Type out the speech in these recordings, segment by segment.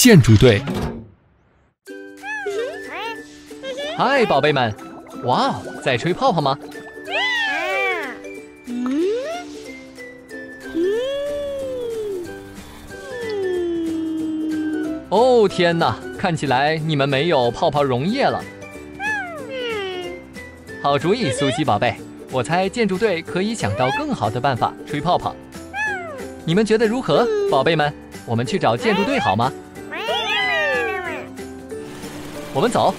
建筑队。 嗨，宝贝们！哇，在吹泡泡吗？哦天哪，看起来你们没有泡泡溶液了。好主意，苏西宝贝。我猜建筑队可以想到更好的办法吹泡泡。你们觉得如何，宝贝们？我们去找建筑队好吗？我们走。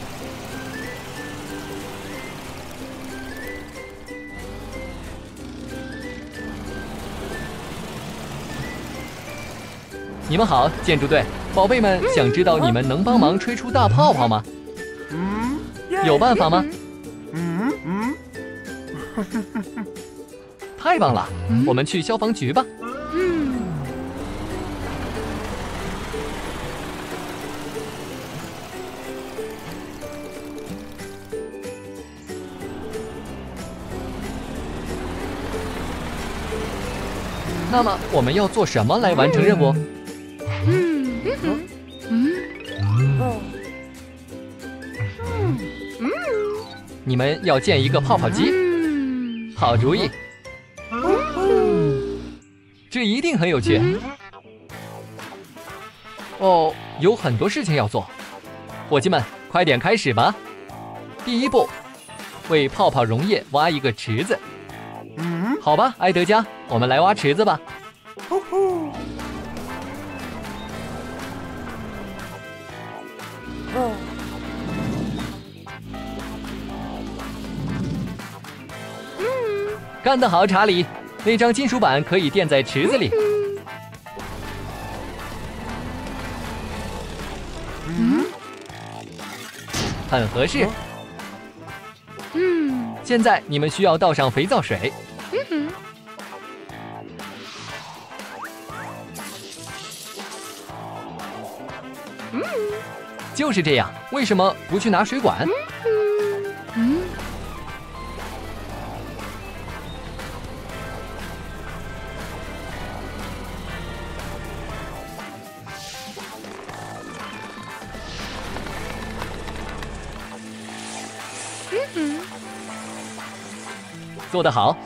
你们好，建筑队。宝贝们，想知道你们能帮忙吹出大泡泡吗？有办法吗？太棒了，我们去消防局吧。那么我们要做什么来完成任务？你们要建一个泡泡机，好主意，这一定很有趣。哦，有很多事情要做，伙计们，快点开始吧。第一步，为泡泡溶液挖一个池子。好吧，埃德加，我们来挖池子吧。干得好，查理！那张金属板可以垫在池子里。很合适。现在你们需要倒上肥皂水。就是这样，为什么不去拿水管？做得好。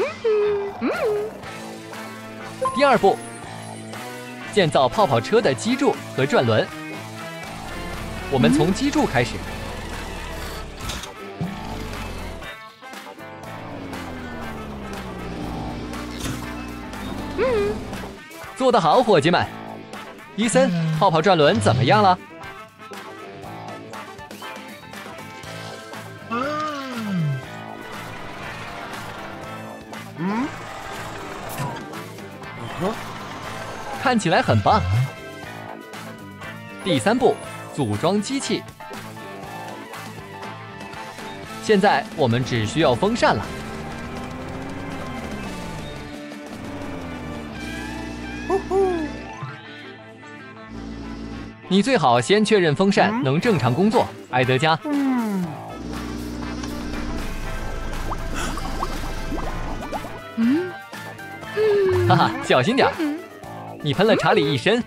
第二步，建造泡泡车的基柱和转轮。我们从基柱开始。做得好，伙计们。伊森，泡泡转轮怎么样了？看起来很棒。第三步，组装机器。现在我们只需要风扇了。你最好先确认风扇能正常工作，埃德加。哈哈，小心点，你喷了查理一身。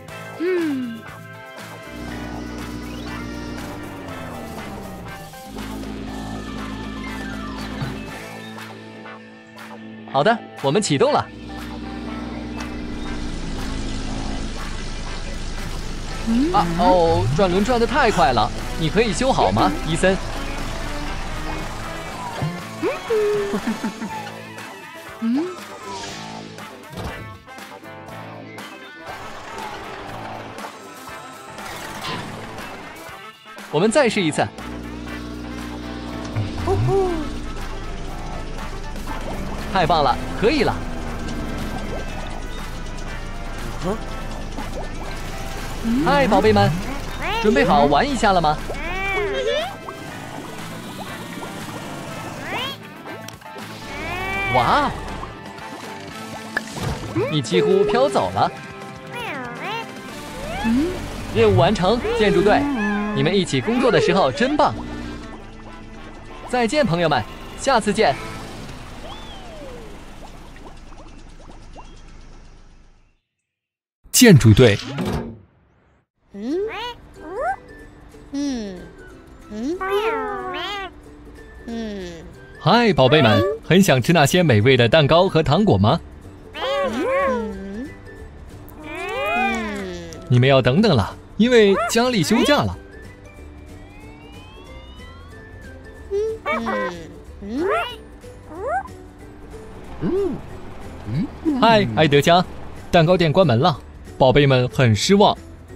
好的，我们启动了。转轮转得太快了，你可以修好吗，伊森？我们再试一次。太棒了，可以了。嗨，宝贝们，准备好玩一下了吗？哇，你几乎飘走了。任务完成，建筑队，你们一起工作的时候真棒。再见，朋友们，下次见。 建筑队。 嗨，宝贝们，很想吃那些美味的蛋糕和糖果吗？你们要等等了，因为家里休假了。嗨，埃德加，蛋糕店关门了，宝贝们很失望。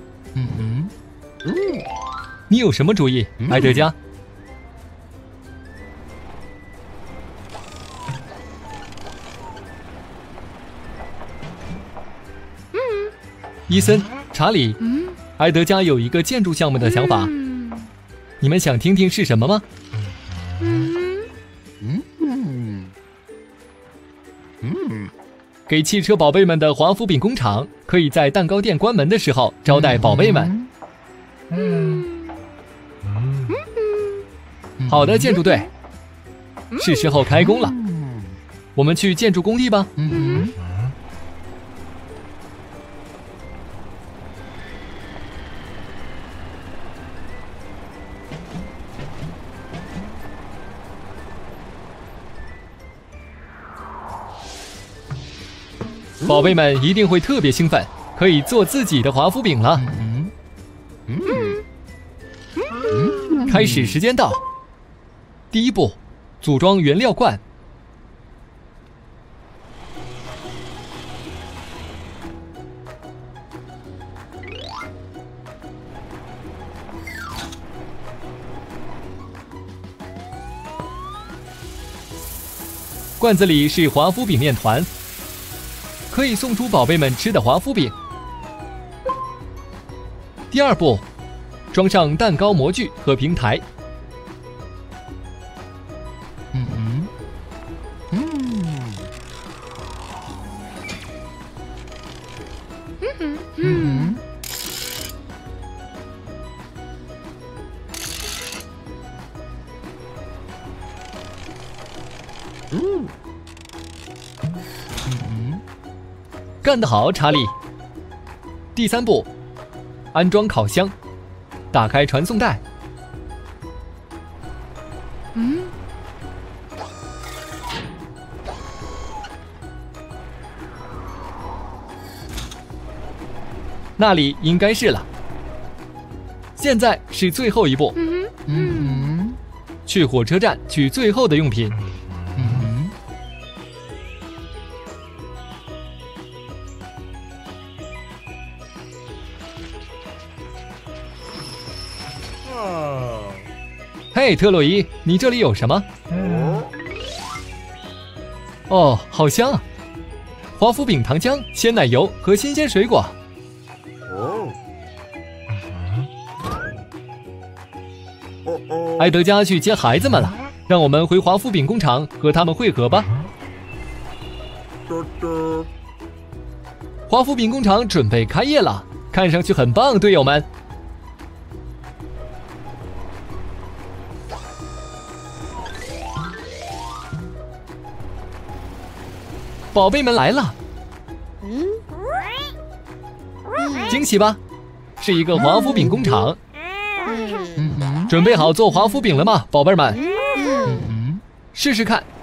你有什么主意，埃德加？伊森、查理，埃德加有一个建筑项目的想法，你们想听听是什么吗？给汽车宝贝们的华夫饼工厂可以在蛋糕店关门的时候招待宝贝们。好的，建筑队，是时候开工了。我们去建筑工地吧。宝贝们一定会特别兴奋，可以做自己的华夫饼了。开始时间到。第一步，组装原料罐。罐子里是华夫饼面团，可以送出宝贝们吃的华夫饼。第二步，装上蛋糕模具和平台。干得好，查理。第三步，安装烤箱，打开传送带。那里应该是了。现在是最后一步。去火车站取最后的用品。嘿，特洛伊，你这里有什么？哦，好香啊！华夫饼糖浆、鲜奶油和新鲜水果。埃德加去接孩子们了，让我们回华夫饼工厂和他们会合吧。华夫饼工厂准备开业了，看上去很棒，队友们。宝贝们来了，惊喜吧？是一个华夫饼工厂。准备好做华夫饼了吗，宝贝们？试试看。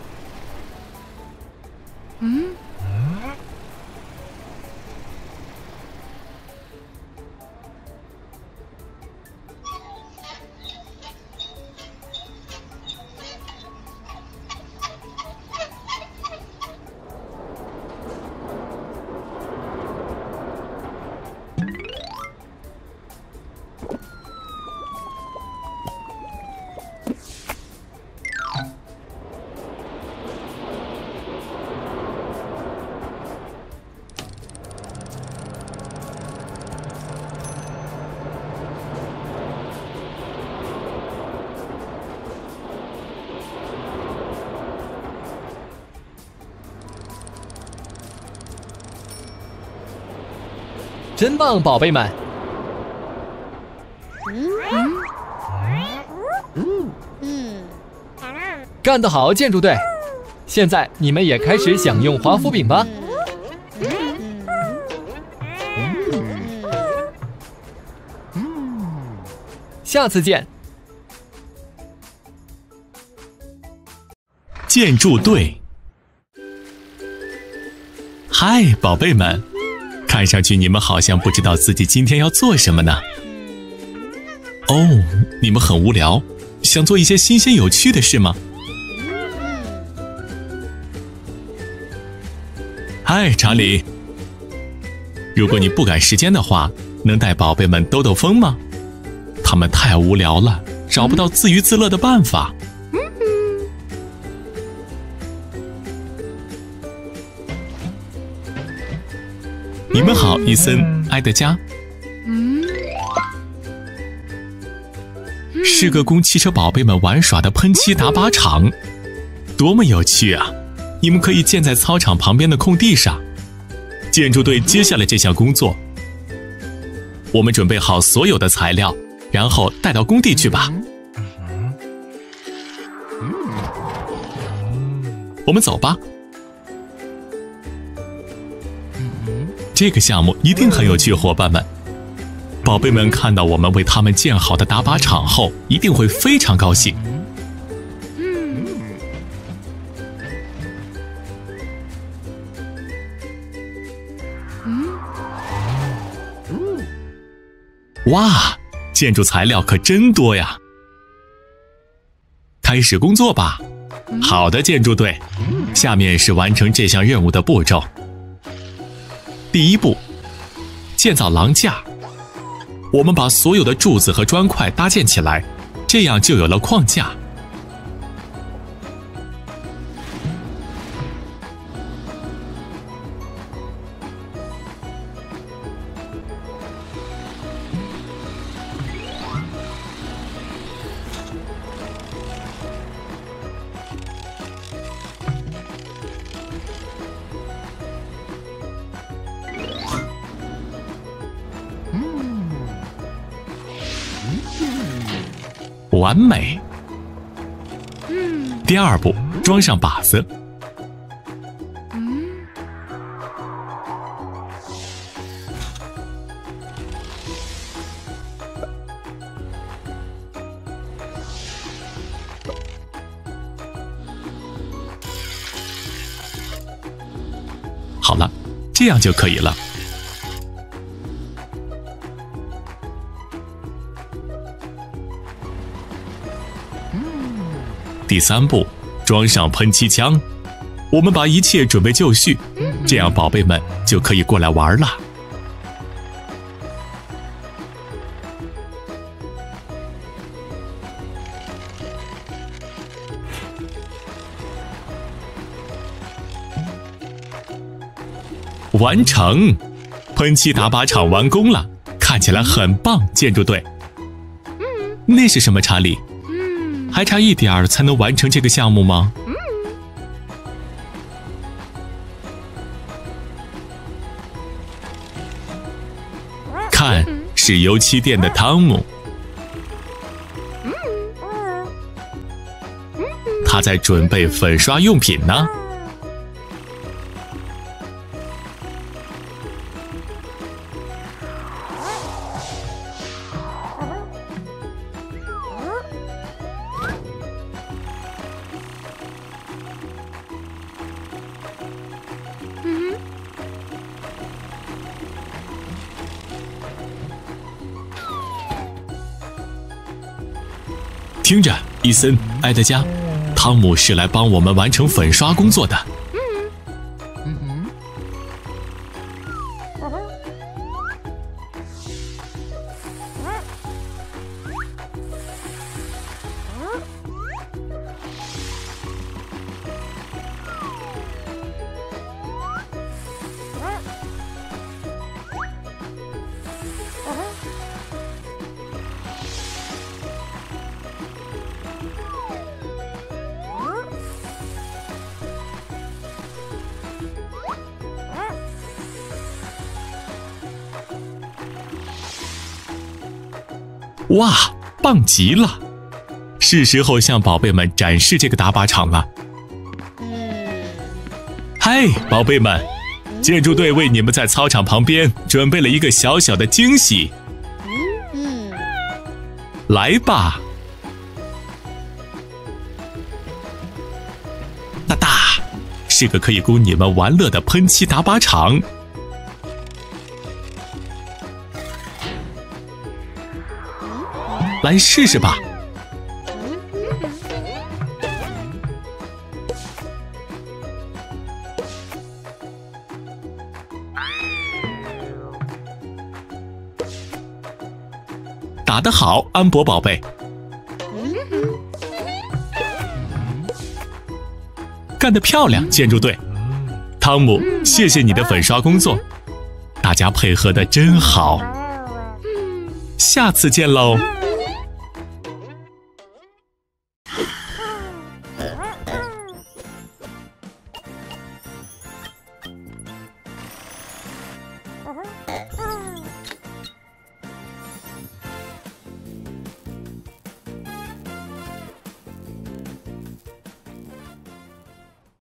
真棒，宝贝们！干得好，建筑队！现在你们也开始享用华夫饼吧。下次见。 建筑队。嗨，宝贝们，看上去你们好像不知道自己今天要做什么呢。哦，你们很无聊，想做一些新鲜有趣的事吗？嗨，查理，如果你不赶时间的话，能带宝贝们兜兜风吗？他们太无聊了，找不到自娱自乐的办法。你们好，伊森、埃德加。是个供汽车宝贝们玩耍的喷漆打靶场，多么有趣啊！你们可以建在操场旁边的空地上。建筑队接下了这项工作。我们准备好所有的材料，然后带到工地去吧。我们走吧。这个项目一定很有趣，伙伴们。宝贝们看到我们为他们建好的打靶场后，一定会非常高兴。哇，建筑材料可真多呀！开始工作吧。好的，建筑队，下面是完成这项任务的步骤。第一步，建造廊架。我们把所有的柱子和砖块搭建起来，这样就有了框架。完美。第二步，装上靶子。好了，这样就可以了。第三步，装上喷漆枪。我们把一切准备就绪，这样宝贝们就可以过来玩了。完成，喷漆打靶场完工了，看起来很棒，建筑队。那是什么，查理？还差一点儿才能完成这个项目吗？看，是油漆店的汤姆，他在准备粉刷用品呢。听着，伊森、埃德加，汤姆是来帮我们完成粉刷工作的。哇，棒极了！是时候向宝贝们展示这个打靶场了。嗨，宝贝们，建筑队为你们在操场旁边准备了一个小小的惊喜。来吧！ 是个可以供你们玩乐的喷漆打靶场。来试试吧。打得好，安博宝贝。干得漂亮，建筑队。汤姆，谢谢你的粉刷工作，大家配合得真好。下次见喽。